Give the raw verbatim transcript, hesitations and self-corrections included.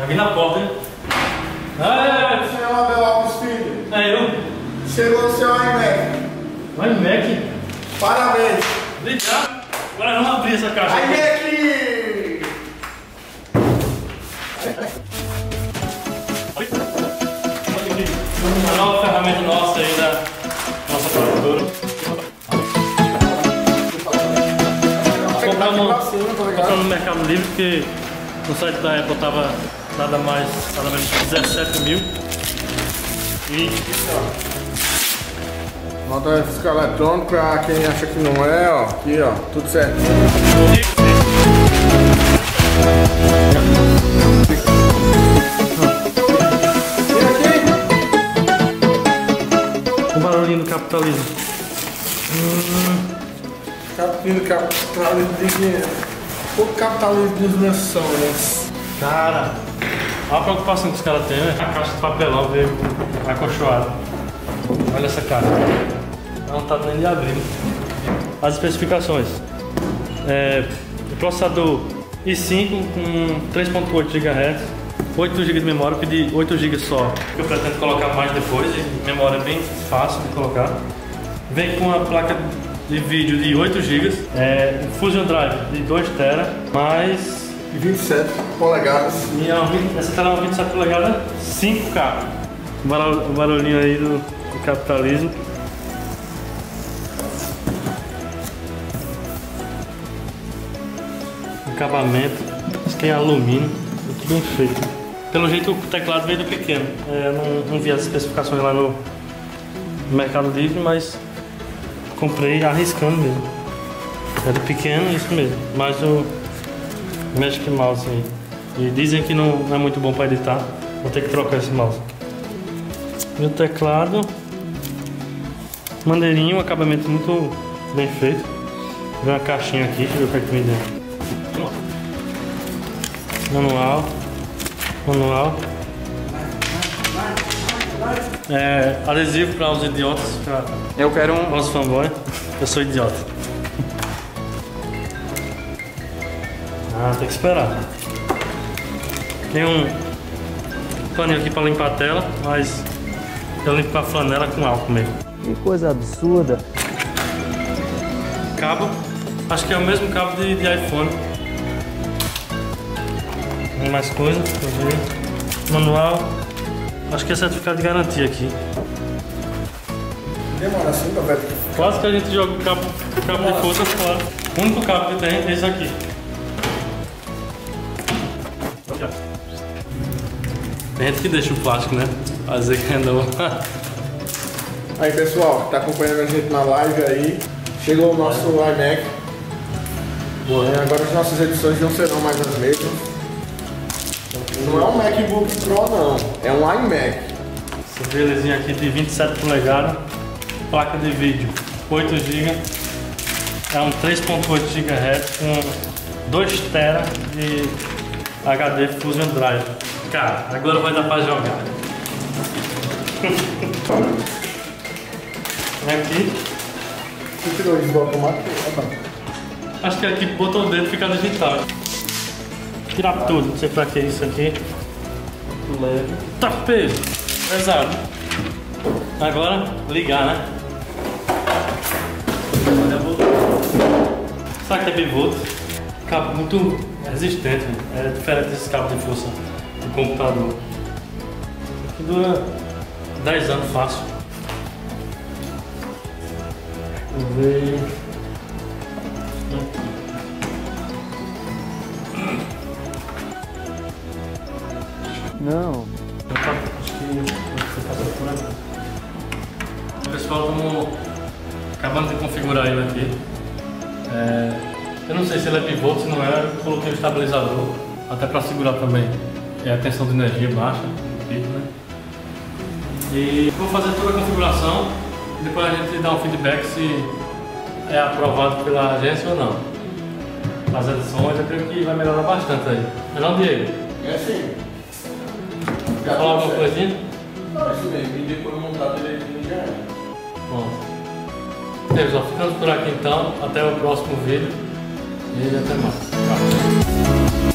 Já vim na porta, hein? Ah, senhor Abel Alves Filho. é eu. Chegou o seu iMac. O iMac. Parabéns. Obrigado. Agora vamos abrir essa caixa. iMac! Uma nova ferramenta nossa aí da nossa produtora. Compramos no Mercado Livre porque no site da Apple tava nada mais, nada menos que dezessete mil. E Nota fiscal eletrônico pra quem acha que não é, ó. Aqui, ó, tudo certo. o barulhinho do capitalismo. Hum. Capitalismo, capitalismo de dinheiro. O capitalismo dos meus sonhos. Cara, olha a preocupação que os caras têm, né? A caixa de papelão veio acolchoada. Olha essa cara. Não tá nem de abrir. As especificações. É, o processador i cinco com três ponto oito gigahertz, oito gigas de memória, eu pedi oito gigas só, que eu pretendo colocar mais depois, e memória é bem fácil de colocar. Vem com a placa de vídeo de oito gigas, é, um Fusion Drive de dois terabytes, mais vinte e sete polegadas. e é uma, essa tela é uma vinte e sete polegadas cinco K. O barulhinho aí do, do capitalismo. Acabamento, isso aqui é alumínio, muito bem feito. Pelo jeito o teclado veio do pequeno. É, eu não, não vi as especificações lá no Mercado Livre, mas comprei arriscando mesmo. É do pequeno, isso mesmo. Mas o Magic Mouse aí. E dizem que não é muito bom para editar. Vou ter que trocar esse mouse. Meu teclado. Maneirinho, um acabamento muito bem feito. Vem uma caixinha aqui, deixa eu ver o que é que tem dentro. Manual. Manual. É, adesivo para os idiotas. Pra Eu quero um. os fanboy. Eu sou idiota. Ah, tem que esperar. Tem um paninho aqui para limpar a tela, mas eu limpo a flanela com álcool mesmo. Que coisa absurda. Cabo, acho que é o mesmo cabo de, de iPhone. Tem mais coisa, deixa eu ver. Manual, acho que é certificado de garantia aqui. Demora assim, meu velho. Quase que a gente joga o cabo, o cabo de força fora. O único cabo que tem é esse aqui. Tem gente que deixa o plástico, né? Fazer que é novo. Aí pessoal, tá acompanhando a gente na live aí. Chegou o nosso iMac. Boa. É, agora as nossas edições não serão mais as mesmas. Não é um MacBook Pro não, é um iMac. Essa belezinha aqui de vinte e sete polegadas, placa de vídeo oito gigas, é um três ponto oito gigahertz com dois terabytes de H D Fusion Drive. Cara, agora vai dar pra jogar. Aqui, Você tirou isso do automático? Ah, tá. acho que aqui botou o dedo e fica digital. Tirar tudo, não sei pra que isso aqui. Leve. Tá peso, pesado. Agora ligar, né? Sabe que é bivolt? Cabo muito resistente, é diferente desse cabo de força do computador. Isso aqui dura dez anos fácil. Veio. Não. Acho que pessoal, estamos acabando de configurar ele aqui. É, eu não sei se ele é pivô, se não é, eu coloquei o estabilizador, até para segurar também. É a tensão de energia baixa, né? E vou fazer toda a configuração e depois a gente dá um feedback se é aprovado pela agência ou não. As edições eu creio que vai melhorar bastante aí. Não, Diego? É assim. Quer falar alguma coisinha? Não, isso mesmo. E depois montar direitinho já é. Bom, pessoal, ficando por aqui então, até o próximo vídeo e até mais. Tchau.